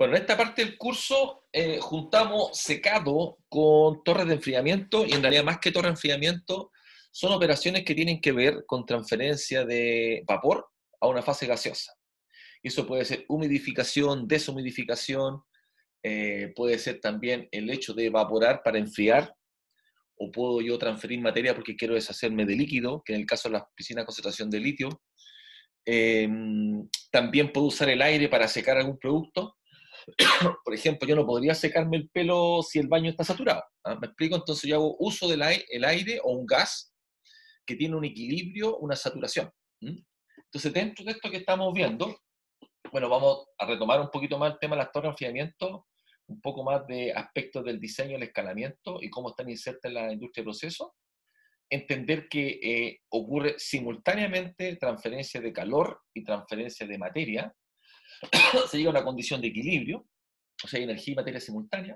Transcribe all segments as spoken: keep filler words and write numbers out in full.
Bueno, en esta parte del curso eh, juntamos secado con torres de enfriamiento y en realidad más que torre de enfriamiento son operaciones que tienen que ver con transferencia de vapor a una fase gaseosa. Y eso puede ser humidificación, deshumidificación, eh, puede ser también el hecho de evaporar para enfriar, o puedo yo transferir materia porque quiero deshacerme de líquido, que en el caso de las piscinas de concentración de litio. Eh, también puedo usar el aire para secar algún producto. Por ejemplo, yo no podría secarme el pelo si el baño está saturado. ¿Ah? ¿Me explico? Entonces yo hago uso del aire, el aire o un gas que tiene un equilibrio, una saturación. ¿Mm? Entonces, dentro de esto que estamos viendo, bueno, vamos a retomar un poquito más el tema de las torres de enfriamiento, un poco más de aspectos del diseño, el escalamiento y cómo están insertas en la industria de procesos. Entender que eh, ocurre simultáneamente transferencia de calor y transferencia de materia. Se llega a una condición de equilibrio, o sea, hay energía y materia simultánea.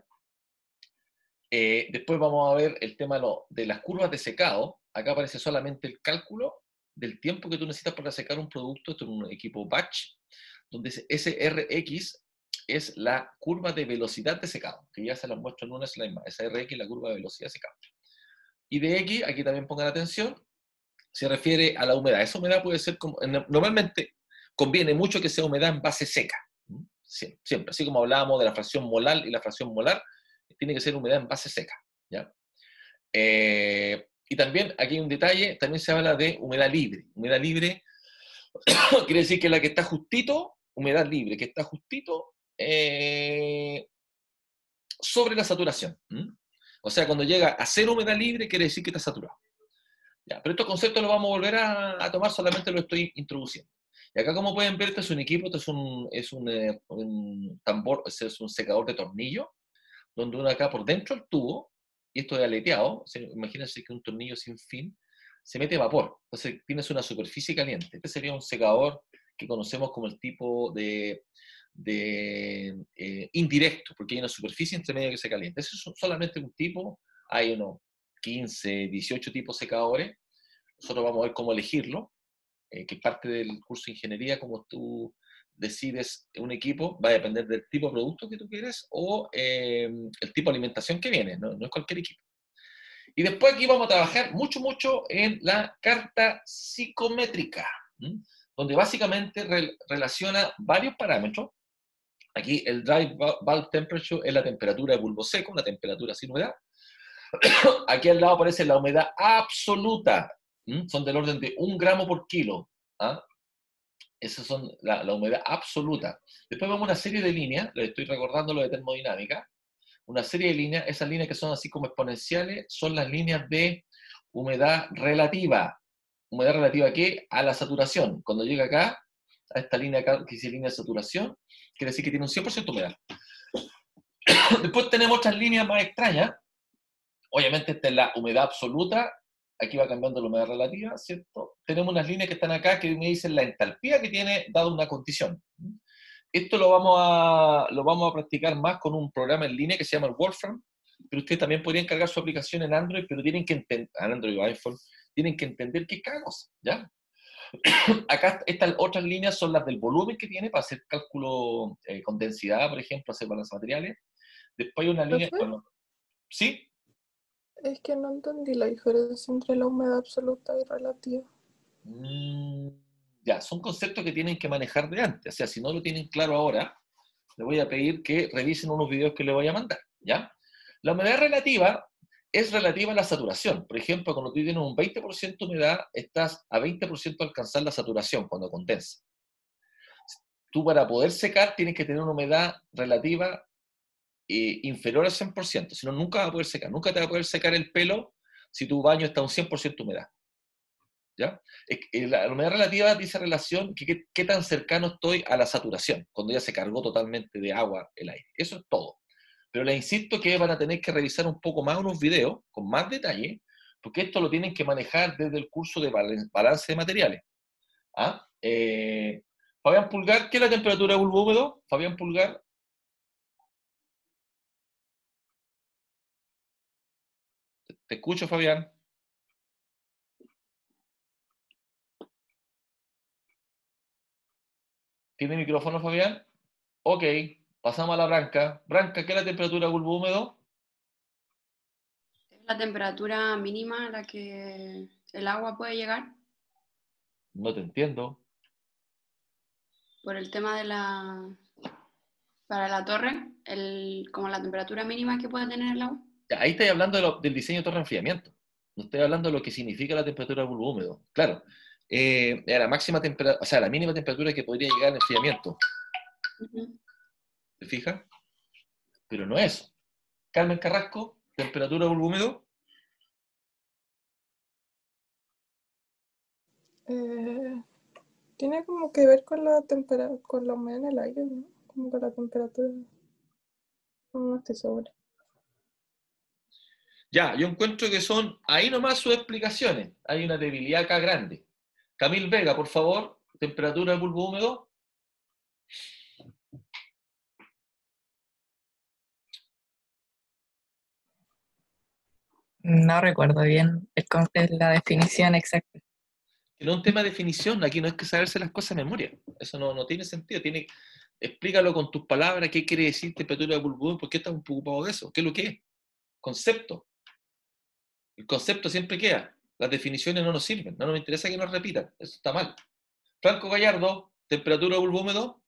Eh, después vamos a ver el tema lo, de las curvas de secado. Acá aparece solamente el cálculo del tiempo que tú necesitas para secar un producto. Esto es un equipo batch, donde ese R X es la curva de velocidad de secado, que ya se la muestro en una slide más. Esa R X es la curva de velocidad de secado. Y de X, aquí también pongan atención, se refiere a la humedad. Esa humedad puede ser, como, normalmente conviene mucho que sea humedad en base seca. Siempre, siempre. Así como hablábamos de la fracción molar y la fracción molar, tiene que ser humedad en base seca. ¿Ya? Eh, y también, aquí hay un detalle, también se habla de humedad libre. Humedad libre quiere decir que la que está justito, humedad libre, que está justito eh, sobre la saturación. ¿Mm? O sea, cuando llega a cero humedad libre, quiere decir que está saturado. Ya, pero estos conceptos los vamos a volver a, a tomar, solamente lo estoy introduciendo. Y acá, como pueden ver, este es un equipo, este es un, es un, eh, un tambor, este es un secador de tornillo, donde uno acá por dentro del tubo, y esto es aleteado, o sea, imagínense que un tornillo sin fin, se mete vapor, entonces tienes una superficie caliente. Este sería un secador que conocemos como el tipo de, de eh, indirecto, porque hay una superficie entre medio que se calienta. Ese es solamente un tipo, hay unos quince, dieciocho tipos de secadores. Nosotros vamos a ver cómo elegirlo, eh, que es parte del curso de ingeniería, como tú decides un equipo, va a depender del tipo de producto que tú quieres o eh, el tipo de alimentación que viene, ¿no? No es cualquier equipo. Y después aquí vamos a trabajar mucho, mucho en la carta psicométrica, ¿m? Donde básicamente re relaciona varios parámetros. Aquí el dry bulb temperature es la temperatura de bulbo seco, la temperatura sin humedad. Aquí al lado aparece la humedad absoluta, ¿m? Son del orden de un gramo por kilo. ¿Ah? Esas son la, la humedad absoluta. Después vemos una serie de líneas, les estoy recordando lo de termodinámica, una serie de líneas, esas líneas que son así como exponenciales, son las líneas de humedad relativa. ¿Humedad relativa a qué? A la saturación. Cuando llega acá, a esta línea acá, que dice línea de saturación, quiere decir que tiene un cien por ciento de humedad. Después tenemos otras líneas más extrañas. Obviamente esta es la humedad absoluta, aquí va cambiando la humedad relativa, ¿cierto? Tenemos unas líneas que están acá que me dicen la entalpía que tiene dado una condición. Esto lo vamos a, lo vamos a practicar más con un programa en línea que se llama el Wolfram, pero ustedes también podrían cargar su aplicación en Android, pero tienen que entender, en Android o iPhone, tienen que entender qué es cada cosa, ¿ya? Acá estas otras líneas son las del volumen que tiene para hacer cálculo eh, con densidad, por ejemplo, hacer balance de materiales. Después hay una línea, ¿Profe? bueno, ¿sí? Es que no entendí la diferencia entre la humedad absoluta y relativa. Mm, ya, son conceptos que tienen que manejar de antes. O sea, si no lo tienen claro ahora, les voy a pedir que revisen unos videos que les voy a mandar, ¿ya? La humedad relativa es relativa a la saturación. Por ejemplo, cuando tú tienes un veinte por ciento de humedad, estás a veinte por ciento de alcanzar la saturación cuando condensa. Tú para poder secar tienes que tener una humedad relativa eh, inferior al cien por ciento, si no nunca vas a poder secar. Nunca te va a poder secar el pelo si tu baño está a un cien por ciento de humedad. ¿Ya? La humedad relativa dice relación que qué, qué tan cercano estoy a la saturación, cuando ya se cargó totalmente de agua el aire. Eso es todo. Pero les insisto que van a tener que revisar un poco más unos videos con más detalle, porque esto lo tienen que manejar desde el curso de balance de materiales. ¿Ah? Eh, Fabián Pulgar, ¿qué es la temperatura de bulbo húmedo? Fabián Pulgar. Te escucho, Fabián. ¿Tiene micrófono, Fabián? Ok, Pasamos a la Branca. Branca, ¿qué es la temperatura de bulbo húmedo? ¿Es la temperatura mínima a la que el agua puede llegar? No te entiendo. Por el tema de la... Para la torre, el, como la temperatura mínima que puede tener el agua. Ya, ahí estoy hablando de lo- del diseño de torre de enfriamiento. No estoy hablando de lo que significa la temperatura del bulbo húmedo. Claro, eh, la máxima temperatura, o sea, la mínima temperatura que podría llegar al enfriamiento. Uh-huh. ¿Te fijas? Pero no es. Carmen Carrasco, temperatura del bulbo húmedo. Eh, tiene como que ver con la temperatura, con la humedad en el aire, ¿no? Como con la temperatura. No estoy segura. Ya, yo encuentro que son ahí nomás sus explicaciones. Hay una debilidad acá grande. Camil Vega, por favor, temperatura del bulbo húmedo. No recuerdo bien el con- la definición exacta. Que no es un tema de definición, aquí no es que saberse las cosas de memoria. Eso no, no tiene sentido. Tiene, explícalo con tus palabras, qué quiere decir temperatura del bulbo húmedo, por qué estás preocupado de eso, qué es lo que es. Concepto. El concepto siempre queda. Las definiciones no nos sirven, no nos interesa que nos repitan. Eso está mal. Franco Gallardo, temperatura del bulbo húmedo.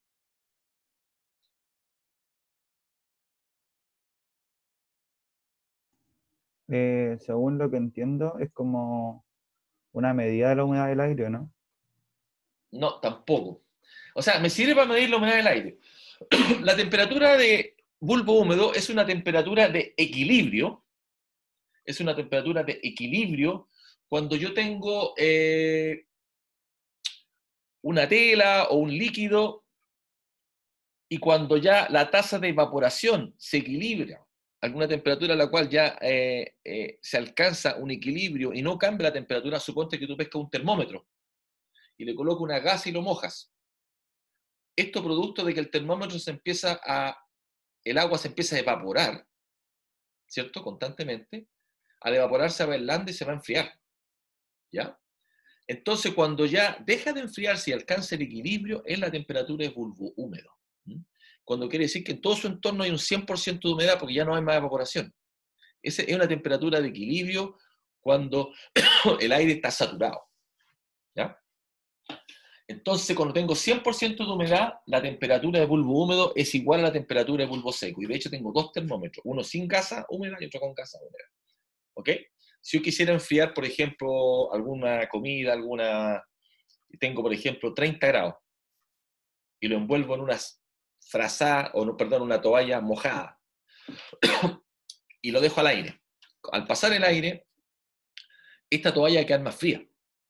Eh, según lo que entiendo, es como una medida de la humedad del aire, ¿no? No, tampoco. O sea, me sirve para medir la humedad del aire. La temperatura de bulbo húmedo es una temperatura de equilibrio, es una temperatura de equilibrio cuando yo tengo eh, una tela o un líquido y cuando ya la tasa de evaporación se equilibra, alguna temperatura a la cual ya eh, eh, se alcanza un equilibrio y no cambia la temperatura, suponte que tú pescas un termómetro y le colocas una gasa y lo mojas. Esto producto de que el termómetro se empieza a, el agua se empieza a evaporar, ¿cierto? Constantemente. Al evaporar se va helando y se va a enfriar, ¿ya? Entonces, cuando ya deja de enfriarse y alcanza el equilibrio, es la temperatura de bulbo húmedo. ¿Mm? Cuando quiere decir que en todo su entorno hay un cien por ciento de humedad porque ya no hay más evaporación. Esa es una temperatura de equilibrio cuando el aire está saturado, ¿ya? Entonces, cuando tengo cien por ciento de humedad, la temperatura de bulbo húmedo es igual a la temperatura de bulbo seco. Y de hecho tengo dos termómetros, uno sin gasa húmeda y otro con gasa húmeda. ¿Ok? Si yo quisiera enfriar, por ejemplo, alguna comida, alguna... Tengo, por ejemplo, treinta grados y lo envuelvo en una frazada, o no, perdón, una toalla mojada y lo dejo al aire. Al pasar el aire, esta toalla va a quedar más fría.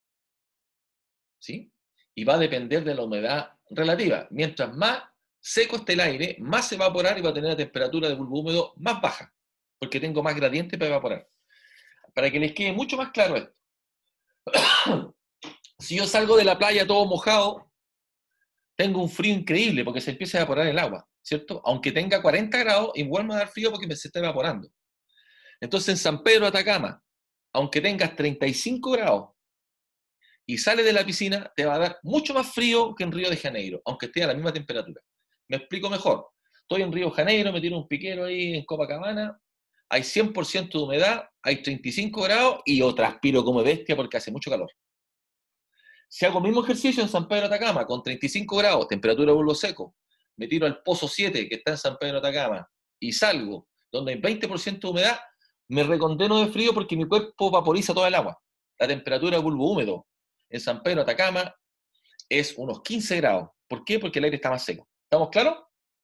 ¿Sí? Y va a depender de la humedad relativa. Mientras más seco esté el aire, más se va a evaporar y va a tener la temperatura de bulbo húmedo más baja, porque tengo más gradiente para evaporar. Para que les quede mucho más claro esto. Si yo salgo de la playa todo mojado, tengo un frío increíble porque se empieza a evaporar el agua, ¿cierto? Aunque tenga cuarenta grados, igual me va a dar frío porque me se está evaporando. Entonces en San Pedro de Atacama, aunque tengas treinta y cinco grados, y sales de la piscina, te va a dar mucho más frío que en Río de Janeiro, aunque esté a la misma temperatura. Me explico mejor. Estoy en Río de Janeiro, me tiro un piquero ahí en Copacabana, hay cien por ciento de humedad, hay treinta y cinco grados y yo transpiro como bestia porque hace mucho calor. Si hago el mismo ejercicio en San Pedro de Atacama, con treinta y cinco grados, temperatura de bulbo seco, me tiro al Pozo siete, que está en San Pedro de Atacama, y salgo, donde hay veinte por ciento de humedad, me recondeno de frío porque mi cuerpo vaporiza toda el agua. La temperatura de bulbo húmedo en San Pedro de Atacama es unos quince grados. ¿Por qué? Porque el aire está más seco. ¿Estamos claros?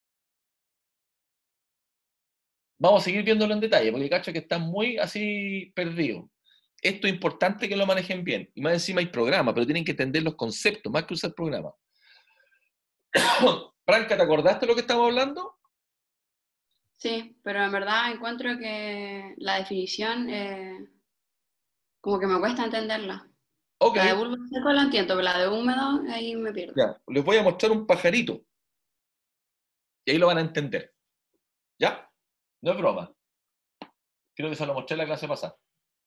Vamos a seguir viéndolo en detalle, porque cacho que está muy así perdido. Esto es importante que lo manejen bien. Y más encima hay programa, pero tienen que entender los conceptos, más que usar programa. Franca, ¿te acordaste de lo que estamos hablando? Sí, pero en verdad encuentro que la definición eh, como que me cuesta entenderla. Ok, La de bulbo seco la entiendo, pero la de húmedo ahí me pierdo. ya. Les voy a mostrar un pajarito. Y ahí lo van a entender. ¿Ya? No es broma. Creo que se lo mostré en la clase pasada.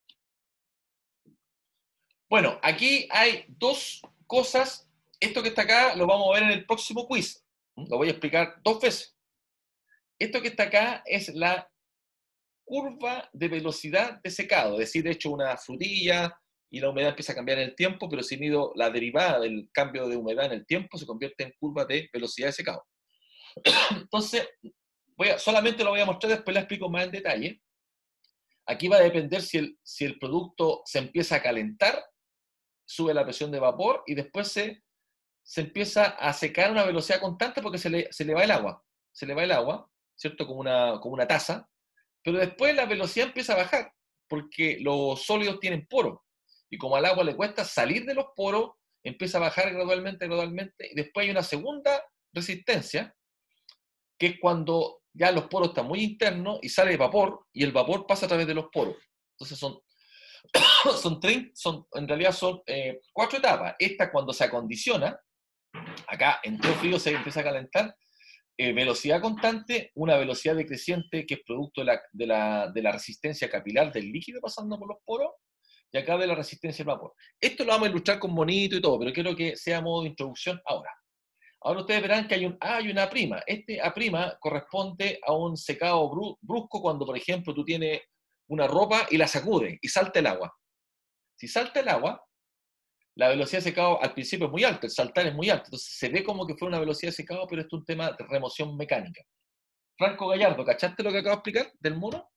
Bueno, aquí hay dos cosas. Esto que está acá lo vamos a ver en el próximo quiz. Lo voy a explicar dos veces. Esto que está acá es la curva de velocidad de secado, es decir, he hecho una frutilla y la humedad empieza a cambiar en el tiempo, pero si mido la derivada del cambio de humedad en el tiempo, se convierte en curva de velocidad de secado. Entonces, voy a, solamente lo voy a mostrar, después la explico más en detalle. Aquí va a depender si el, si el producto se empieza a calentar, sube la presión de vapor y después se, se empieza a secar a una velocidad constante porque se le, se le va el agua. Se le va el agua, ¿cierto? Como una, como una taza. Pero después la velocidad empieza a bajar porque los sólidos tienen poros. Y como al agua le cuesta salir de los poros, empieza a bajar gradualmente, gradualmente. Y después hay una segunda resistencia, que es cuando ya los poros están muy internos y sale vapor, y el vapor pasa a través de los poros. Entonces son, son, tres, son en realidad son eh, cuatro etapas. Esta cuando se acondiciona, acá entró frío, se empieza a calentar, eh, velocidad constante, una velocidad decreciente que es producto de la, de, la, de la resistencia capilar del líquido pasando por los poros, y acá de la resistencia del vapor. Esto lo vamos a ilustrar con bonito y todo, pero quiero que sea a modo de introducción ahora. Ahora ustedes verán que hay, un, ah, hay una A'. Este A' corresponde a un secado brusco cuando, por ejemplo, tú tienes una ropa y la sacudes y salta el agua. Si salta el agua, la velocidad de secado al principio es muy alta, el saltar es muy alto, entonces se ve como que fue una velocidad de secado, pero esto es un tema de remoción mecánica. Franco Gallardo, ¿cachaste lo que acabo de explicar del muro?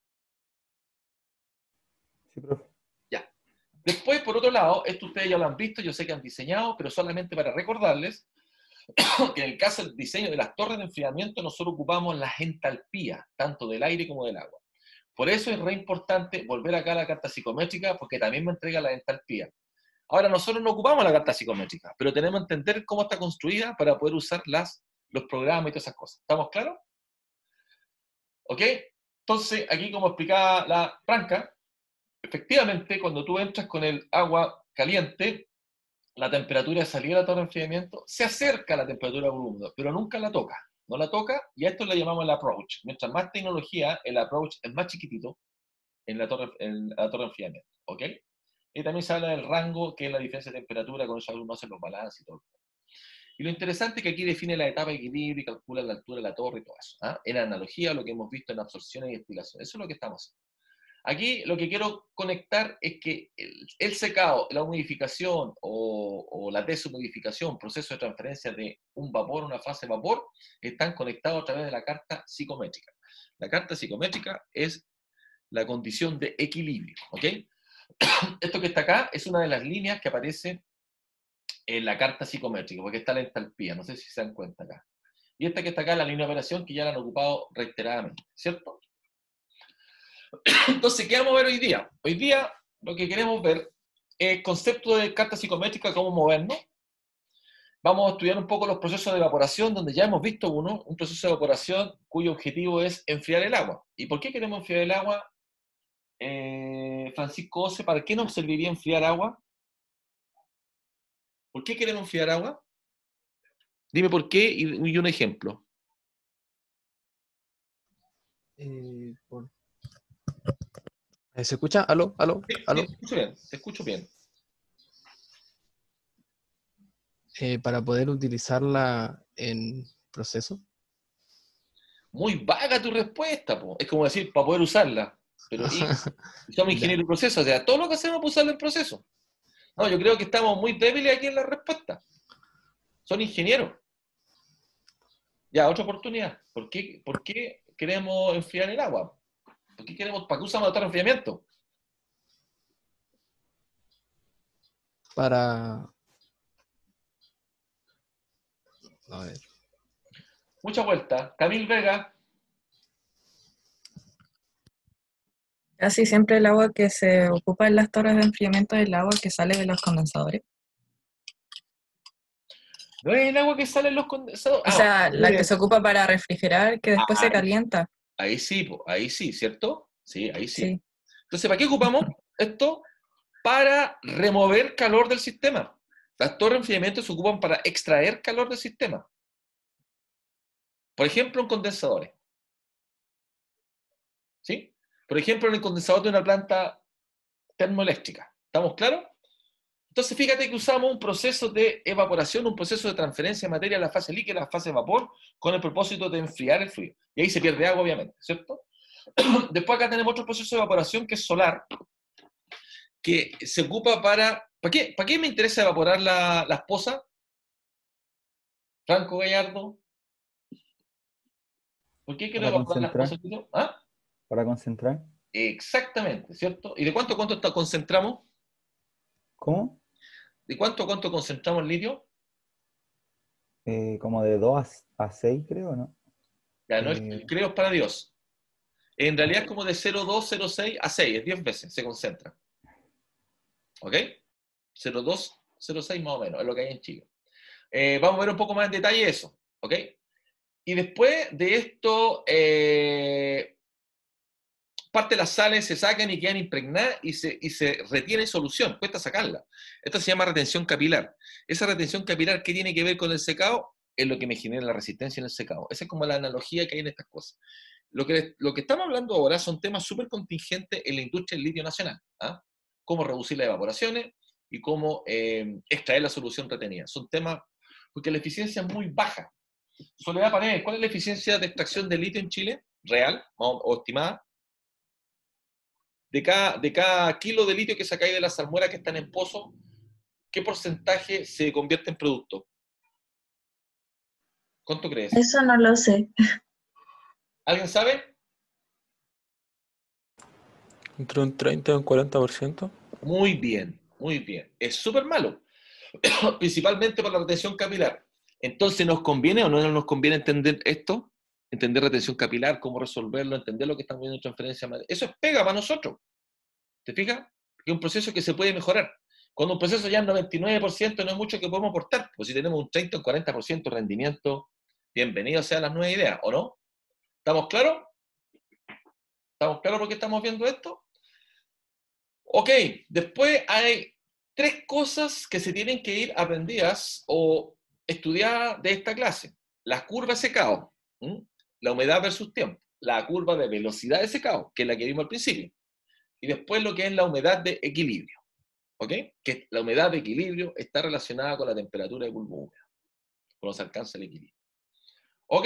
Sí, profe. Ya. Después, por otro lado, esto ustedes ya lo han visto, yo sé que han diseñado, pero solamente para recordarles que en el caso del diseño de las torres de enfriamiento nosotros ocupamos las entalpías, tanto del aire como del agua. Por eso es re importante volver acá a la carta psicométrica, porque también me entrega la entalpía. Ahora, nosotros no ocupamos la carta psicométrica, pero tenemos que entender cómo está construida para poder usar las, los programas y todas esas cosas. ¿Estamos claros? ¿Ok? Entonces, aquí como explicaba la Franca, efectivamente, cuando tú entras con el agua caliente, la temperatura de salida de la torre de enfriamiento se acerca a la temperatura del húmedo, pero nunca la toca. No la toca, y a esto le llamamos el approach. Mientras más tecnología, el approach es más chiquitito en la torre, en la torre de enfriamiento. ¿Ok? Y también se habla del rango, que es la diferencia de temperatura, con eso uno hace los balances y todo. Y lo interesante es que aquí define la etapa de equilibrio y calcula la altura de la torre y todo eso. ¿Ah? En analogía a lo que hemos visto en absorción y destilación. Eso es lo que estamos haciendo. Aquí lo que quiero conectar es que el, el secado, la humidificación o, o la deshumidificación, proceso de transferencia de un vapor a una fase de vapor, están conectados a través de la carta psicométrica. La carta psicométrica es la condición de equilibrio. ¿Ok? Esto que está acá es una de las líneas que aparece en la carta psicométrica, porque está la entalpía, no sé si se dan cuenta acá. Y esta que está acá es la línea de operación que ya la han ocupado reiteradamente, ¿cierto? Entonces, ¿qué vamos a ver hoy día? Hoy día lo que queremos ver es el concepto de carta psicométrica, cómo movernos. Vamos a estudiar un poco los procesos de evaporación, donde ya hemos visto uno, un proceso de evaporación cuyo objetivo es enfriar el agua. ¿Y por qué queremos enfriar el agua? Eh, Francisco Ose, ¿para qué nos serviría enfriar agua? ¿Por qué queremos enfriar agua? Dime por qué y, y un ejemplo. Eh, por... ¿Se escucha? ¿Aló? ¿Aló? Sí, ¿Aló? sí, te escucho bien, te escucho bien. Eh, para poder utilizarla en proceso. Muy vaga tu respuesta, po. Es como decir, para poder usarla. Pero y, somos ingenieros de proceso, o sea, todo lo que hacemos para usarlo en proceso. No, yo creo que estamos muy débiles aquí en la respuesta. Son ingenieros. Ya, otra oportunidad. ¿Por qué, por qué queremos enfriar el agua? ¿Por qué queremos, para qué usamos el enfriamiento? Para... A ver. Mucha vuelta. Camil Vega. Casi siempre el agua que se ocupa en las torres de enfriamiento es el agua que sale de los condensadores. ¿No es el agua que sale en los condensadores? O Ah, sea, la mire. que se ocupa para refrigerar, que después Ah, se calienta. Ahí sí, po, ahí sí, ¿cierto? Sí, ahí sí. Sí. Entonces, ¿para qué ocupamos esto? Para remover calor del sistema. Las torres de enfriamiento se ocupan para extraer calor del sistema. Por ejemplo, en condensadores. ¿Sí? Por ejemplo, en el condensador de una planta termoeléctrica. ¿Estamos claros? Entonces, fíjate que usamos un proceso de evaporación, un proceso de transferencia de materia a la fase líquida, a la fase de vapor, con el propósito de enfriar el fluido. Y ahí se pierde agua, obviamente, ¿cierto? Después acá tenemos otro proceso de evaporación que es solar, que se ocupa para... ¿Para qué, ¿Para qué me interesa evaporar la, las pozas? Franco Gallardo. ¿Por qué quiero Para evaporar las concentrar, pozas? ¿Ah? para concentrar. Exactamente, ¿cierto? ¿Y de cuánto a cuánto está- concentramos? ¿Cómo? ¿De cuánto a cuánto concentramos el litio? Eh, como de dos a seis, creo, ¿no? Ya, no, el, Eh, el creo es para Dios. En realidad es como de cero coma dos, cero coma seis a seis, es diez veces, se concentra. ¿Ok? cero coma dos, cero coma seis más o menos, es lo que hay en Chile. Eh, vamos a ver un poco más en detalle eso. ¿Ok? Y después de esto, eh, parte de las sales se sacan y quedan impregnadas y se, y se retiene solución, cuesta sacarla. Esto se llama retención capilar. Esa retención capilar, ¿qué tiene que ver con el secado? Es lo que me genera la resistencia en el secado. Esa es como la analogía que hay en estas cosas. Lo que, lo que estamos hablando ahora son temas súper contingentes en la industria del litio nacional. ¿Ah? Cómo reducir las evaporaciones y cómo eh, extraer la solución retenida. Son temas, porque la eficiencia es muy baja. Soledad Paredes, ¿cuál es la eficiencia de extracción de litio en Chile? ¿Real o, o estimada? De cada, de cada kilo de litio que sacáis de las salmueras que están en pozo, ¿qué porcentaje se convierte en producto? ¿Cuánto crees? Eso no lo sé. ¿Alguien sabe? Entre un treinta y un cuarenta por ciento. Muy bien, muy bien. Es súper malo, principalmente por la retención capilar. Entonces, ¿nos conviene o no nos conviene entender esto? Entender retención capilar, cómo resolverlo, entender lo que estamos viendo en transferencia. Eso es pega para nosotros. ¿Te fijas? Que es un proceso que se puede mejorar. Cuando un proceso ya es noventa y nueve por ciento, no es mucho que podemos aportar. Pues si tenemos un treinta o un cuarenta por ciento de rendimiento, bienvenido sea las nuevas ideas, ¿o no? ¿Estamos claros? ¿Estamos claros por qué estamos viendo esto? Ok, después hay tres cosas que se tienen que ir aprendidas o estudiadas de esta clase. La curva de secado, ¿m? La humedad versus tiempo, la curva de velocidad de secado, que es la que vimos al principio, y después lo que es la humedad de equilibrio. ¿Ok? Que la humedad de equilibrio está relacionada con la temperatura de bulbo húmedo, cuando se alcanza el equilibrio. ¿Ok?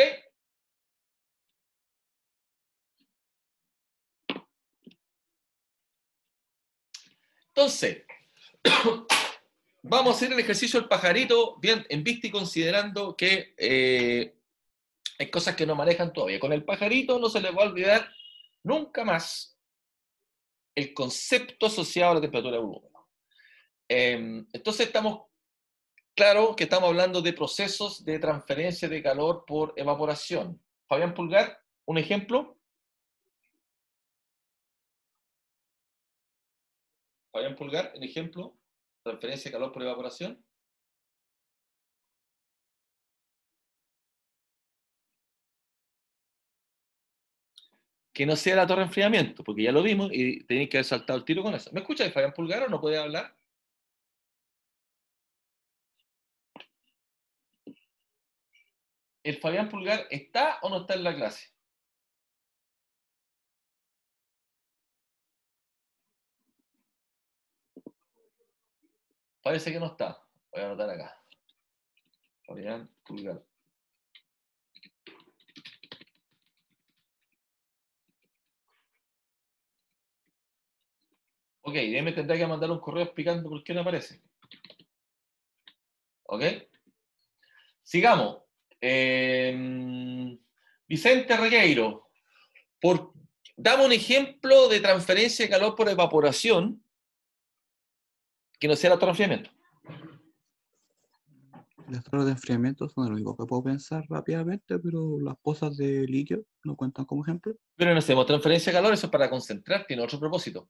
Entonces, vamos a hacer el ejercicio del pajarito, bien, en vista y considerando que eh, hay cosas que no manejan todavía. Con el pajarito no se les va a olvidar nunca más el concepto asociado a la temperatura de bulbo húmedo. Eh, entonces, estamos claro que estamos hablando de procesos de transferencia de calor por evaporación. Fabián Pulgar, un ejemplo. Fabián Pulgar, un ejemplo. Transferencia de calor por evaporación. Que no sea la torre de enfriamiento, porque ya lo vimos y tenéis que haber saltado el tiro con eso. ¿Me escucháis, Fabián Pulgar, o no puede hablar? ¿El Fabián Pulgar está o no está en la clase? Parece que no está. Voy a anotar acá. Fabián Pulgar. Ok, y ahí me tendrá que mandar un correo explicando por qué no aparece. ¿Ok? Sigamos. Eh, Vicente Regueiro. Por, dame un ejemplo de transferencia de calor por evaporación que no sea la torre de enfriamiento. Las torres de enfriamiento son lo único que puedo pensar rápidamente, pero las pozas de litio no cuentan como ejemplo. Pero no hacemos transferencia de calor, eso es para concentrar, tiene otro propósito.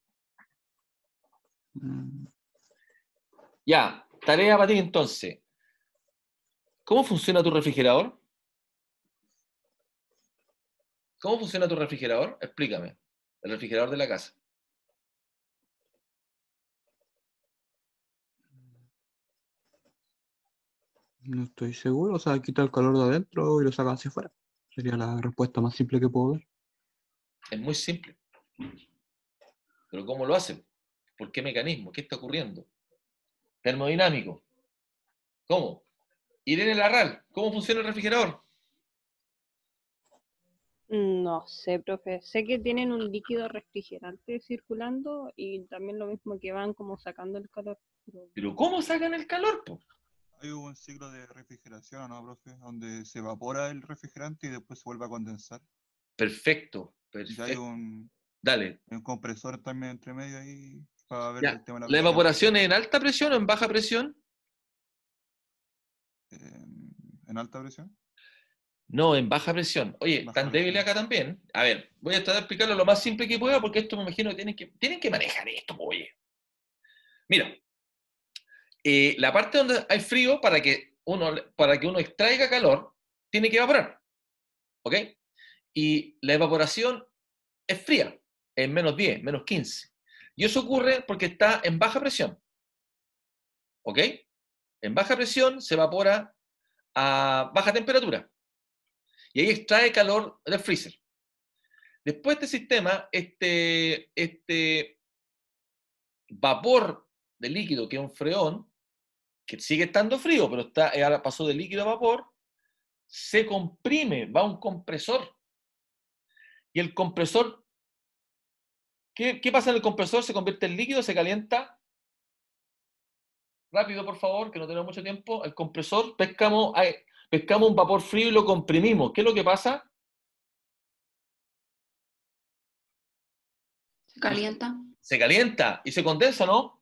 Mm, Ya, tarea para ti entonces. ¿Cómo funciona tu refrigerador? ¿Cómo funciona tu refrigerador? Explícame. El refrigerador de la casa. no estoy seguro, o sea, quita el calor de adentro y lo saca hacia afuera. Sería la respuesta más simple que puedo dar. Es muy simple. Pero ¿cómo lo hacen? ¿Por qué mecanismo? ¿Qué está ocurriendo? Termodinámico. ¿Cómo? Irene Larral, ¿cómo funciona el refrigerador? No sé, profe. Sé que tienen un líquido refrigerante circulando y también lo mismo que van como sacando el calor. pero- ¿Pero cómo sacan el calor, po? Hay un ciclo de refrigeración, ¿no, profe? Donde se evapora el refrigerante y después se vuelve a condensar. Perfecto, Y hay perfecto. un, Dale. un compresor también entre medio ahí para ver Ya. el tema de la ¿La presión. evaporación es en alta presión o en baja presión? En, en alta presión. No, en baja presión. Oye, Baja tan débil presión. acá también. A ver, voy a tratar de explicarlo lo más simple que pueda porque esto me imagino que tienen que, tienen que manejar esto, po, oye. Mira, eh, la parte donde hay frío, para que, uno, para que uno extraiga calor, tiene que evaporar. ¿Ok? Y la evaporación es fría, en menos diez, menos quince. Y eso ocurre porque está en baja presión. ¿Ok? En baja presión se evapora a baja temperatura. Y ahí extrae calor del freezer. Después de este sistema, este, este vapor de líquido, que es un freón, que sigue estando frío, pero está, ahora pasó de líquido a vapor, se comprime, va a un compresor. Y el compresor, ¿qué, qué pasa en el compresor? Se convierte en líquido, se calienta. Rápido, por favor, que no tenemos mucho tiempo. El compresor, pescamos, ay, pescamos un vapor frío y lo comprimimos. ¿Qué es lo que pasa? ¿Se calienta? Se calienta y se condensa, ¿no?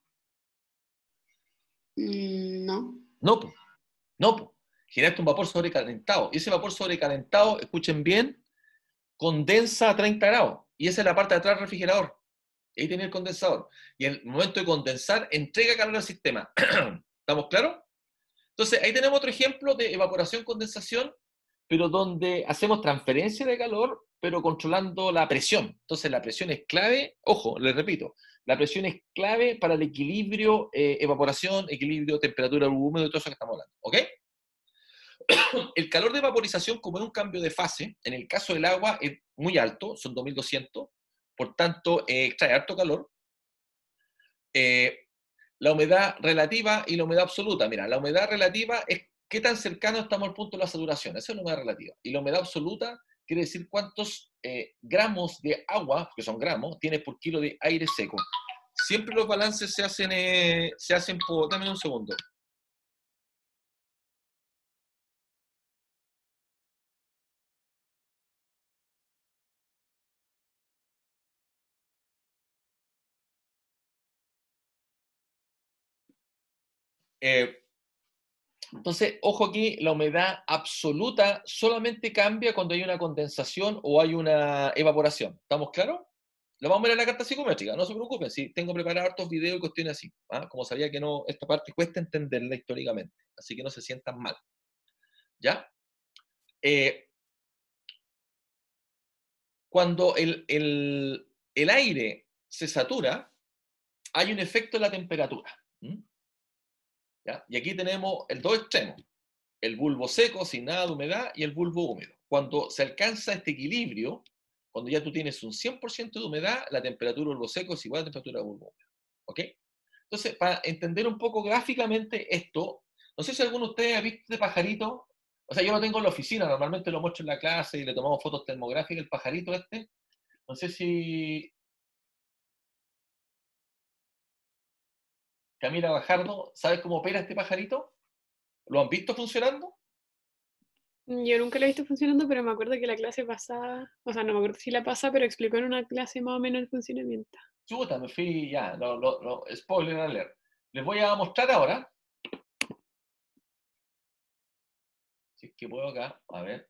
Mm, no. No, po. No, po. Generaste un vapor sobrecalentado. Y ese vapor sobrecalentado, escuchen bien, condensa a treinta grados. Y esa es la parte de atrás del refrigerador. Ahí tiene el condensador. Y en el momento de condensar, entrega calor al sistema. ¿Estamos claros? Entonces, ahí tenemos otro ejemplo de evaporación-condensación, pero donde hacemos transferencia de calor, pero controlando la presión. Entonces, la presión es clave, ojo, les repito, la presión es clave para el equilibrio, eh, evaporación, equilibrio, temperatura, húmedo y todo eso que estamos hablando. ¿Ok? El calor de vaporización, como es un cambio de fase, en el caso del agua es muy alto, son dos mil doscientos, por tanto, eh, extrae harto calor. Eh, la humedad relativa y la humedad absoluta. Mira, la humedad relativa es qué tan cercano estamos al punto de la saturación. Esa es la humedad relativa. Y la humedad absoluta quiere decir cuántos eh, gramos de agua, que son gramos, tiene por kilo de aire seco. Siempre los balances se hacen, eh, se hacen por... Dame un segundo. Eh, entonces, ojo aquí, la humedad absoluta solamente cambia cuando hay una condensación o hay una evaporación. ¿Estamos claros? Lo vamos a ver en la carta psicométrica, no se preocupen, si tengo preparados hartos videos y cuestiones así. ¿Ah? Como sabía que no, esta parte cuesta entenderla históricamente, así que no se sientan mal. ¿Ya? Eh, cuando el, el, el aire se satura, hay un efecto en la temperatura. ¿Mm? ¿Ya? Y aquí tenemos el dos extremos, el bulbo seco sin nada de humedad y el bulbo húmedo. Cuando se alcanza este equilibrio, cuando ya tú tienes un cien por ciento de humedad, la temperatura del bulbo seco es igual a la temperatura del bulbo húmedo. ¿Ok? Entonces, para entender un poco gráficamente esto, no sé si alguno de ustedes ha visto este pajarito. O sea, yo lo tengo en la oficina, normalmente lo muestro en la clase y le tomamos fotos termográficas, el pajarito este. No sé si Camila Bajardo, ¿sabes cómo opera este pajarito? ¿Lo han visto funcionando? Yo nunca lo he visto funcionando, pero me acuerdo que la clase pasada, o sea, no me acuerdo si la pasada, pero explicó en una clase más o menos el funcionamiento. Chuta, me fui ya, no, no, no, spoiler alert. Les voy a mostrar ahora. Si es que puedo acá, a ver.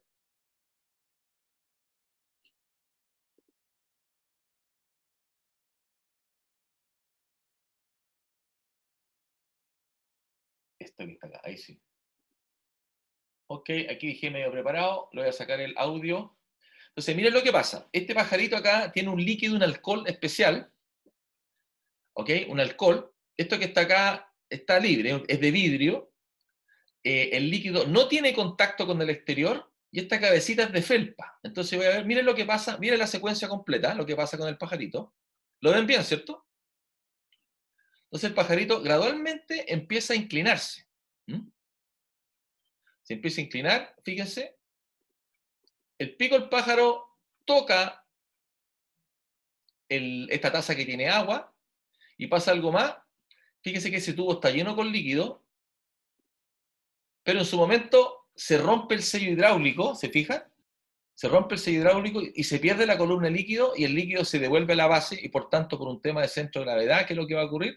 Esto que está acá, ahí sí. Ok, aquí dije medio preparado, le voy a sacar el audio. Entonces, miren lo que pasa. Este pajarito acá tiene un líquido, un alcohol especial. ¿Ok? Un alcohol. Esto que está acá está libre, es de vidrio. Eh, el líquido no tiene contacto con el exterior y esta cabecita es de felpa. Entonces voy a ver, miren lo que pasa, miren la secuencia completa, lo que pasa con el pajarito. ¿Lo ven bien, cierto? Entonces el pajarito gradualmente empieza a inclinarse. ¿Mm? Se empieza a inclinar, fíjense. El pico del pájaro toca el, esta taza que tiene agua y pasa algo más. Fíjense que ese tubo está lleno con líquido, pero en su momento se rompe el sello hidráulico, ¿se fijan? Se rompe el sello hidráulico y se pierde la columna de líquido y el líquido se devuelve a la base y por tanto por un tema de centro de gravedad, ¿qué es lo que va a ocurrir?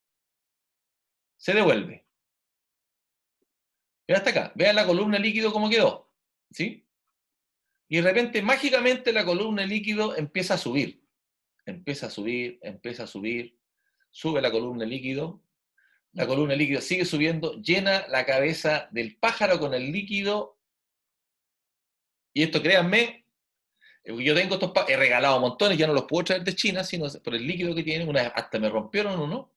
Se devuelve. Vean hasta acá, vean la columna de líquido cómo quedó, ¿sí? Y de repente, mágicamente, la columna de líquido empieza a subir. Empieza a subir, empieza a subir, sube la columna de líquido, la columna de líquido sigue subiendo, llena la cabeza del pájaro con el líquido. Y esto, créanme, yo tengo estos pájaros, he regalado montones, ya no los puedo traer de China, sino por el líquido que tienen, una vez hasta me rompieron uno.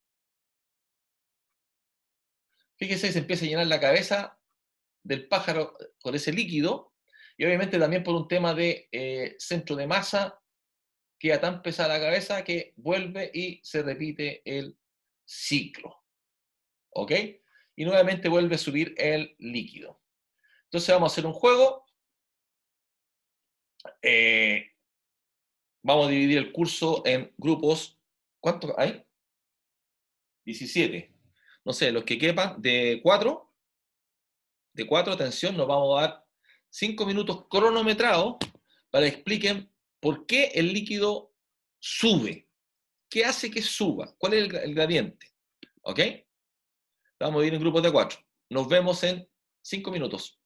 Fíjense, se empieza a llenar la cabeza del pájaro con ese líquido, y obviamente también por un tema de eh, centro de masa, queda tan pesada la cabeza que vuelve y se repite el ciclo. ¿Ok? Y nuevamente vuelve a subir el líquido. Entonces vamos a hacer un juego. Eh, vamos a dividir el curso en grupos. ¿Cuántos hay? diecisiete. No sé, los que quepan, de cuatro. De cuatro, atención, nos vamos a dar cinco minutos cronometrados para que expliquen por qué el líquido sube. ¿Qué hace que suba? ¿Cuál es el, el gradiente? ¿Ok? Vamos a ir en grupos de cuatro. Nos vemos en cinco minutos.